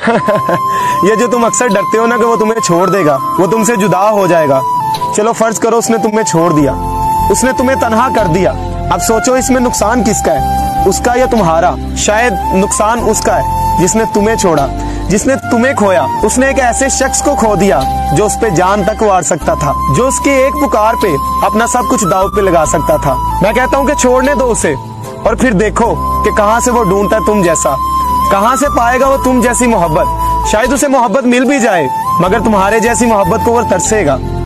ये जो तुम अक्सर डरते हो ना कि वो तुम्हें छोड़ देगा, वो तुमसे जुदा हो जाएगा। चलो फर्ज करो उसने तुम्हें छोड़ दिया, उसने तुम्हें तन्हा कर दिया। अब सोचो इसमें नुकसान किसका है, उसका या तुम्हारा? शायद नुकसान उसका है जिसने तुम्हें छोड़ा, जिसने तुम्हें खोया। उसने एक ऐसे शख्स को खो दिया जो उस पे जान तक वार सकता था, जो उसकी एक पुकार पे अपना सब कुछ दांव पे लगा सकता था। मैं कहता हूँ कि छोड़ने दो उसे और फिर देखो कि कहाँ से वो ढूंढता है तुम जैसा, कहाँ से पाएगा वो तुम जैसी मोहब्बत। शायद उसे मोहब्बत मिल भी जाए, मगर तुम्हारे जैसी मोहब्बत को वो तरसेगा।